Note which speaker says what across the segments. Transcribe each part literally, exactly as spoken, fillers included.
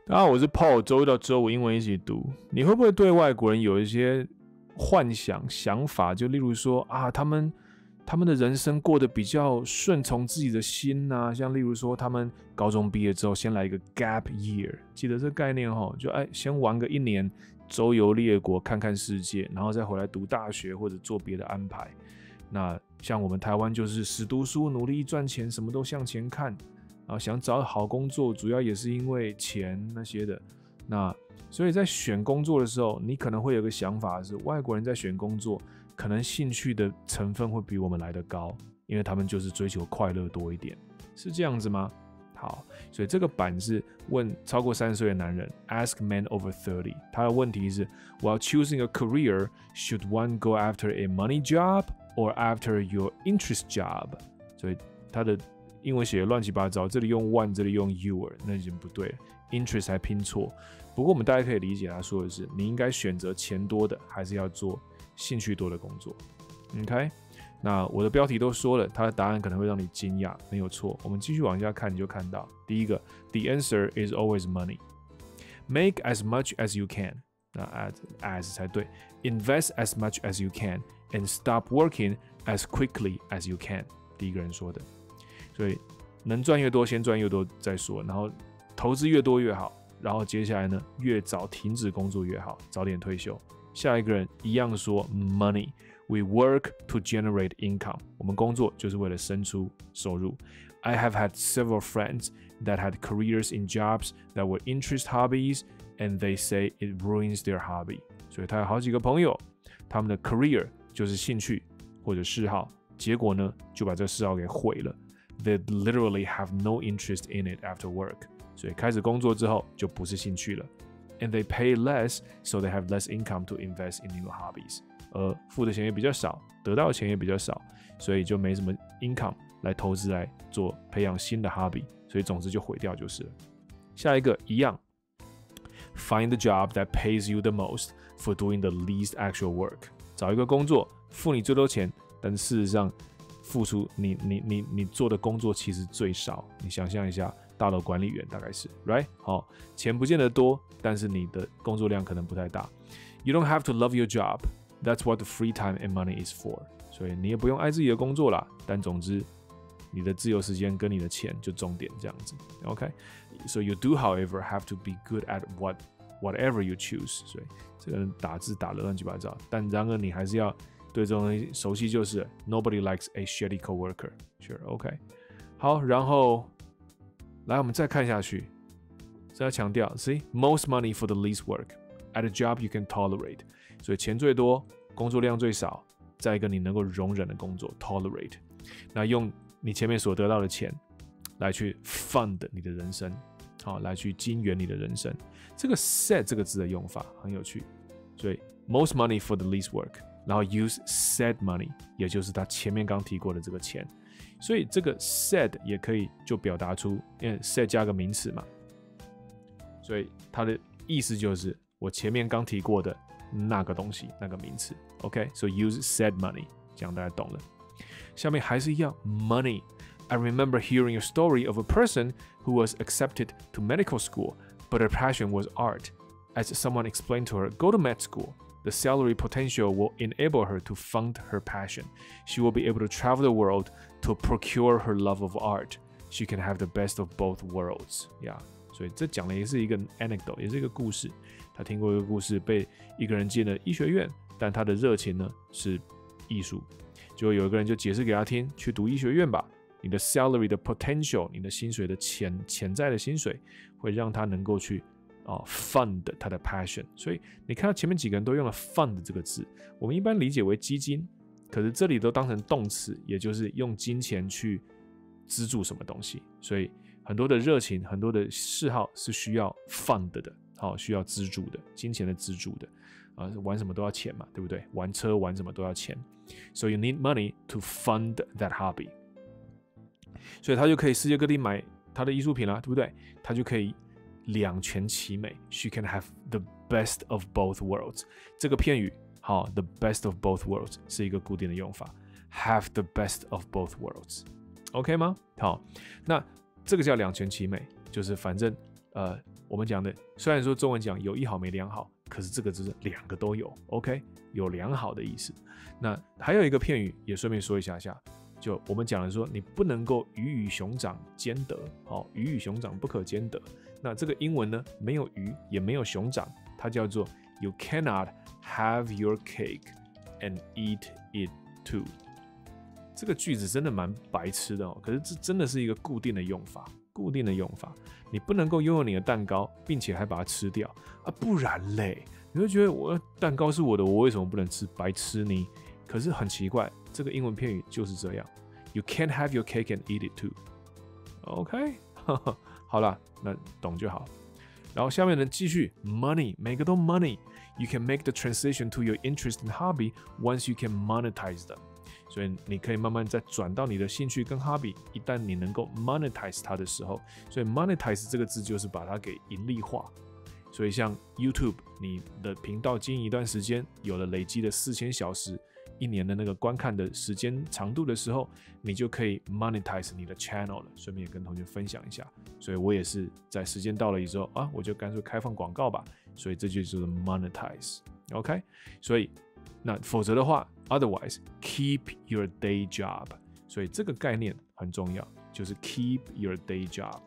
Speaker 1: 大家好，我是 Paul， 周一到周五英文一起读。你会不会对外国人有一些幻想、想法？就例如说啊，他们他们的人生过得比较顺从自己的心啊，像例如说他们高中毕业之后先来一个 gap year， 记得这个概念齁，就哎先玩个一年，周游列国，看看世界，然后再回来读大学或者做别的安排。那像我们台湾就是死读书，努力赚钱，什么都向前看。啊，想找好工作，主要也是因为钱那些的。那所以在选工作的时候，你可能会有个想法是，外国人在选工作，可能兴趣的成分会比我们来得高，因为他们就是追求快乐多一点，是这样子吗？好，所以这个版是问超过三十岁的男人 ，Ask men over thirty。他的问题是 ，While choosing a career, should one go after a money job or after your interest job？ 所以他的英文写的乱七八糟，这里用 one， 这里用 your， 那已经不对了 ，interest 还拼错。不过我们大家可以理解他说的是，你应该选择钱多的，还是要做兴趣多的工作 ？OK， 那我的标题都说了，他的答案可能会让你惊讶，没有错。我们继续往下看，你就看到第一个 ，The answer is always money. Make as much as you can. 那 as as 才对 ，invest as much as you can and stop working as quickly as you can。第一个人说的。所以能赚越多，先赚越多再说，然后投资越多越好，然后接下来呢，越早停止工作越好，早点退休。下一个人一样说 money， we work to generate income， 我们工作就是为了生出收入。I have had several friends that had careers in jobs that were interest hobbies, and they say it ruins their hobby。所以他有好几个朋友，他们的 career 就是兴趣或者嗜好，结果呢就把这个嗜好给毁了。They literally have no interest in it after work. 所以开始工作之后就不是兴趣了。And they pay less, so they have less income to invest in new hobbies. 而付的钱也比较少，得到的钱也比较少，所以就没什么 income 来投资来做培养新的 hobby， 所以总之就毁掉就是了。下一个一样 ，Find the job that pays you the most for doing the least actual work. 找一个工作付你最多钱，但事实上付出你你你你做的工作其实最少，你想象一下，大楼管理员大概是 right 好、哦，钱不见得多，但是你的工作量可能不太大。You don't have to love your job. That's what the free time and money is for. 所以你也不用爱自己的工作啦，但总之你的自由时间跟你的钱就重点这样子。OK, so you do, however, have to be good at what whatever you choose. 所以这个人打字打得乱七八糟，但然而你还是要。对这种东西熟悉就是 Nobody likes a shitty coworker. Sure, OK. 好，然后来我们再看下去，再要强调 See, most money for the least work at a job you can tolerate. 所以钱最多，工作量最少，再一个你能够容忍的工作 tolerate. 那用你前面所得到的钱来去 fund 你的人生，好，来去经营你的人生。这个 set 这个字的用法很有趣，所以 most money for the least work。然后 use said money， 也就是他前面刚提过的这个钱，所以这个 said 也可以就表达出，因为 said 加个名词嘛，所以它的意思就是我前面刚提过的那个东西，那个名词。OK， so use said money， 这样大家懂了。下面还是一样 money。I remember hearing a story of a person who was accepted to medical school, but her passion was art. As someone explained to her, go to med school.The salary potential will enable her to fund her passion. She will be able to travel the world to procure her love of art. She can have the best of both worlds. Yeah. 所以这讲的也是一个 anecdote， 也是一个故事。他听过一个故事，被一个人进了医学院，但他的热情呢是艺术。结果有一个人就解释给他听，去读医学院吧。你的 salary 的 potential， 你的薪水的潜潜在的薪水，会让他能够去。哦 fund 他的 passion， 所以你看到前面几个人都用了 fund 这个字，我们一般理解为基金，可是这里都当成动词，也就是用金钱去资助什么东西，所以很多的热情，很多的嗜好是需要 fund 的，好、哦，需要资助的，金钱的资助的，啊，玩什么都要钱嘛，对不对？玩车玩什么都要钱 ，so you need money to fund that hobby， 所以他就可以世界各地买他的艺术品啦，对不对？他就可以。两全其美 ，She can have the best of both worlds。这个片语，好 ，the best of both worlds 是一个固定的用法 ，have the best of both worlds，OK 吗？好，那这个叫两全其美，就是反正呃我们讲的虽然说中文讲有一好没两好，可是这个就是两个都有 ，OK， 有良好的意思。那还有一个片语也顺便说一下下，就我们讲的说你不能够鱼与熊掌兼得，好、哦，鱼与熊掌不可兼得。那这个英文呢，没有鱼也没有熊掌，它叫做 You cannot have your cake and eat it too。这个句子真的蛮白痴的哦，可是这真的是一个固定的用法，固定的用法。你不能够拥有你的蛋糕，并且还把它吃掉啊，不然嘞，你会觉得我蛋糕是我的，我为什么不能吃？白吃呢？可是很奇怪，这个英文片语就是这样 ，You can't have your cake and eat it too。OK， 好啦，那懂就好。然后下面呢，继续 money， 每个都 money。You can make the transition to your interest and hobby once you can monetize them。所以你可以慢慢再转到你的兴趣跟 hobby， 一旦你能够 monetize 它的时候，所以 monetize 这个字就是把它给盈利化。所以像 YouTube， 你的频道经营一段时间，有了累积的四千小时，一年的那个观看的时间长度的时候，你就可以 monetize 你的 channel 了。顺便也跟同学分享一下，所以我也是在时间到了以后啊，我就干脆开放广告吧。所以这就是 monetize。OK， 所以那否则的话 ，otherwise keep your day job。所以这个概念很重要，就是 keep your day job。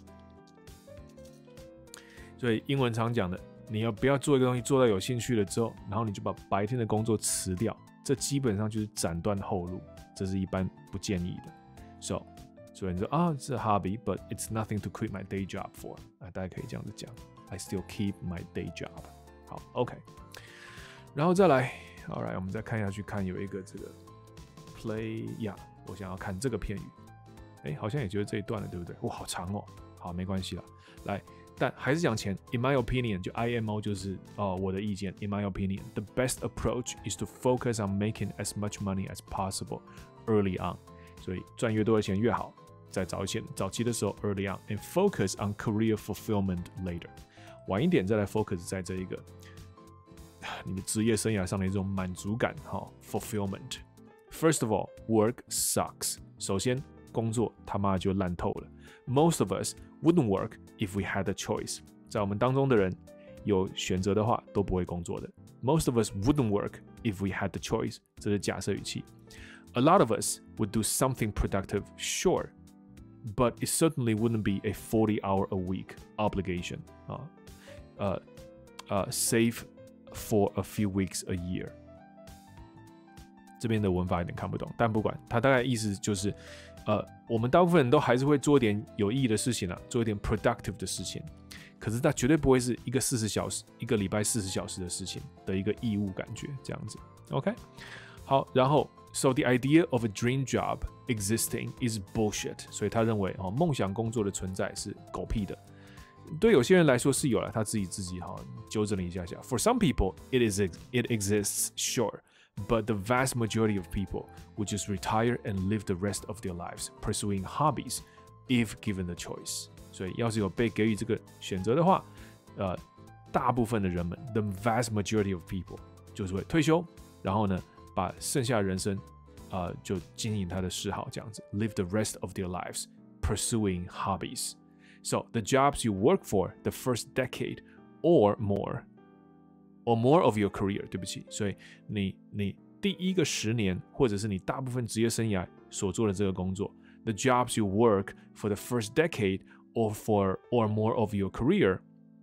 Speaker 1: 所以英文常讲的，你要不要做一个东西做到有兴趣了之后，然后你就把白天的工作辞掉，这基本上就是斩断后路，这是一般不建议的。So， 所以你说啊，是 hobby，but it's nothing to quit my day job for。啊，大家可以这样子讲 ，I still keep my day job。好 ，OK。然后再来 ，All right， 我们再看下去，看有一个这个 play， 呀、yeah, ，我想要看这个片语，哎，好像也就是这一段了，对不对？哇，好长哦。好，没关系啦，来。但还是讲前 ，in my opinion， 就 I M O 就是哦我的意见 ，in my opinion，the best approach is to focus on making as much money as possible early on。所以赚越多的钱越好，在早前早期的时候 early on，and focus on career fulfillment later。晚一点再来 focus 在这一个你的职业生涯上的一种满足感哈、哦、fulfillment。First of all, work sucks。首先，工作他妈就烂透了。Most of us wouldn't work if we had a choice。在我们当中的人有选择的话，都不会工作的。Most of us wouldn't work if we had the choice。这是假设语气。A lot of us would do something productive, sure, but it certainly wouldn't be a forty-hour a week obligation。啊，呃呃 ，save for a few weeks a year。这边的文法有点看不懂，但不管，它大概意思就是。呃，我们大部分人都还是会做一点有意义的事情啊，做一点 productive 的事情。可是它绝对不会是一个四十小时、一个礼拜四十小时的事情的一个义务感觉这样子。OK， 好，然后 ，so the idea of a dream job existing is bullshit。所以他认为哦，梦想工作的存在是狗屁的。对有些人来说是有了，他自己自己哈、哦、纠正了一下下。For some people, it is it exists, sure.But the vast majority of people would just retire and live the rest of their lives pursuing hobbies if given the choice. 所以要是有被给予这个选择的话，呃，大部分的人们 ，the vast majority of people 就是会退休，然后呢，把剩下的人生，呃，就经营他的嗜好这样子 ，live the rest of their lives pursuing hobbies. So the jobs you work for the first decade or more.Or more of your career， 对不起，所以你你第一个十年，或者是你大部分职业生涯所做的这个工作 ，the jobs you work for the first decade or for or more of your career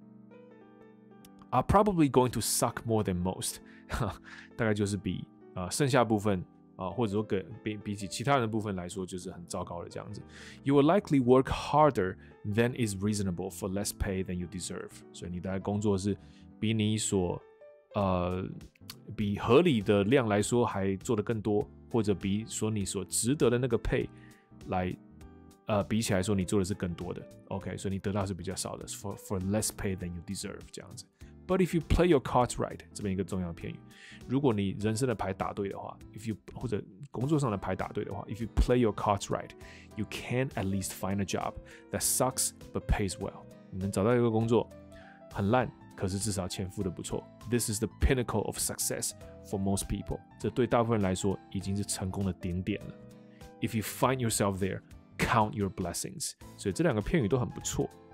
Speaker 1: are probably going to suck more than most 。大概就是比啊、呃、剩下部分啊、呃，或者说跟比比起其他人的部分来说，就是很糟糕的这样子。You will likely work harder than is reasonable for less pay than you deserve。所以你大概工作是比你所呃，比合理的量来说还做得更多，或者比说你所值得的那个 pay 来，呃，比起来说你做的是更多的 ，OK， 所以你得到是比较少的 ，for for less pay than you deserve 这样子。But if you play your cards right， 这边一个重要的片语，如果你人生的牌打对的话 ，if you 或者工作上的牌打对的话 ，if you play your cards right，you can at least find a job that sucks but pays well。你能找到一个工作很烂。可是至少钱付得不错 ，This is the pinnacle of success for most people。这对大部分人来说已经是成功的顶点了。If you find yourself there, count your blessings。所以这两个片语都很不错。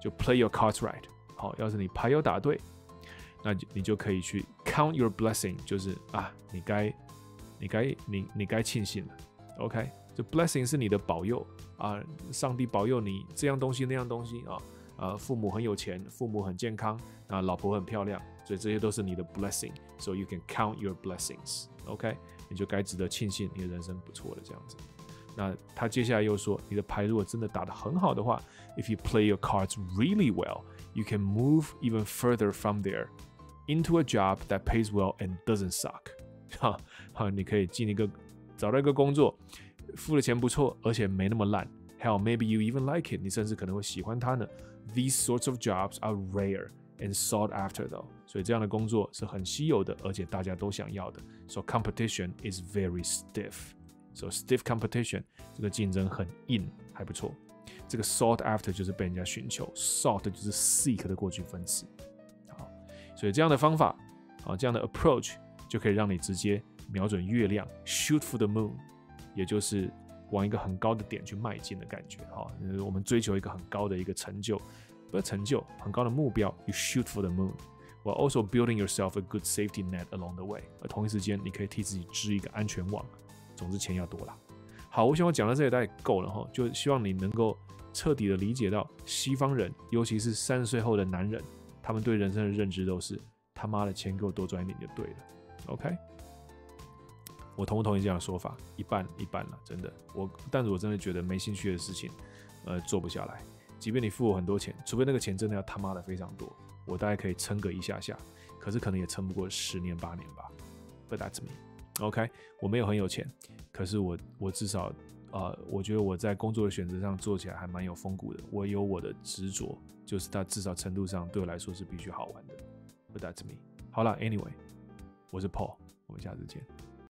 Speaker 1: 就 play your cards right。好，要是你牌有打对，那你就可以去 count your blessing， 就是啊，你该你该你你该庆幸了。OK， 这 blessing 是你的保佑啊，上帝保佑你这样东西那样东西啊，呃，父母很有钱，父母很健康，啊，老婆很漂亮，所以这些都是你的 blessing。So you can count your blessings。OK， 你就该值得庆幸，你的人生不错了这样子。那他接下来又说，你的牌如果真的打得很好的话 ，if you play your cards really well，you can move even further from there into a job that pays well and doesn't suck。哈，哈，你可以进一个找到一个工作，付的钱不错，而且没那么烂。Hell, maybe you even like it， 你甚至可能会喜欢它呢。These sorts of jobs are rare and sought after though， 所以这样的工作是很稀有的，而且大家都想要的。So competition is very stiff。So stiff competition， 这个竞争很硬，还不错。这个 sought after 就是被人家寻求 ，sought 就是 seek 的过去分词。好，所以这样的方法，啊，这样的 approach 就可以让你直接瞄准月亮 ，shoot for the moon， 也就是往一个很高的点去迈进的感觉。哈，我们追求一个很高的一个成就，不是成就，很高的目标 ，you shoot for the moon。While also building yourself a good safety net along the way， 而同一时间，你可以替自己织一个安全网。总之钱要多啦。好，我想我讲到这里大概够了哈，就希望你能够彻底的理解到西方人，尤其是三十岁后的男人，他们对人生的认知都是他妈的钱给我多赚一点就对了。OK， 我同不同意这样的说法？一半一半了，真的。我，但是我真的觉得没兴趣的事情，呃，做不下来。即便你付我很多钱，除非那个钱真的要他妈的非常多，我大概可以撑个一下下，可是可能也撑不过十年八年吧。But that's me。OK， 我没有很有钱，可是我我至少，呃，我觉得我在工作的选择上做起来还蛮有风骨的。我有我的执着，就是它至少程度上对我来说是必须好玩的。But that's me。好了 ，Anyway， 我是 Paul， 我们下次见。